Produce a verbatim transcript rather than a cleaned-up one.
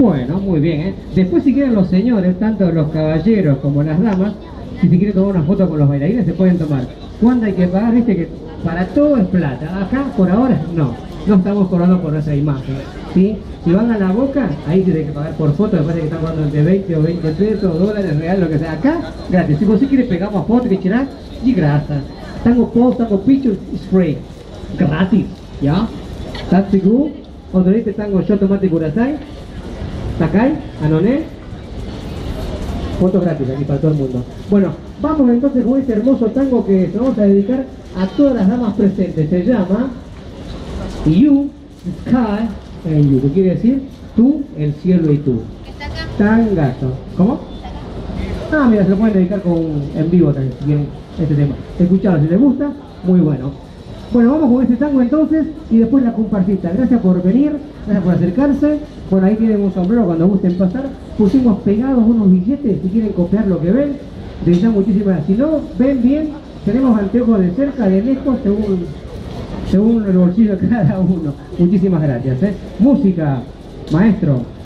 Bueno, muy bien, ¿eh? Después si quieren los señores, tanto los caballeros como las damas, si se quieren tomar una foto con los bailarines, se pueden tomar. ¿Cuándo hay que pagar? Viste que para todo es plata. Acá, por ahora, no. No estamos cobrando por esa imagen, ¿sí? Si van a la Boca, ahí tienen que pagar por foto, me parece que están cobrando entre veinte o veinte pesos, dólares, real, lo que sea. Acá, gratis. Si vos si quieres pegamos foto, que quieras, y gratis. Tango post, tango picture, it's free. Gratis, ¿ya? That's good. Otro dice tango yo tomate curasai. Takai, Anoné. Fotos gratis aquí para todo el mundo. Bueno, vamos entonces con este hermoso tango que se vamos a dedicar a todas las damas presentes. Se llama You, Sky and You, que quiere decir tú, el cielo y tú. Tangazo. ¿Cómo? Ah, mira, se lo pueden dedicar con, en vivo también, si quieren este tema. Escuchado, si les gusta, muy bueno. Bueno, vamos con este tango entonces y después la comparsita. Gracias por venir, gracias por acercarse. Bueno, ahí tienen un sombrero cuando gusten pasar. Pusimos pegados unos billetes, si quieren copiar lo que ven. De ya muchísimas gracias. Si no, ven bien, tenemos anteojos de cerca, de lejos, según, según el bolsillo de cada uno. Muchísimas gracias, ¿eh? Música, maestro.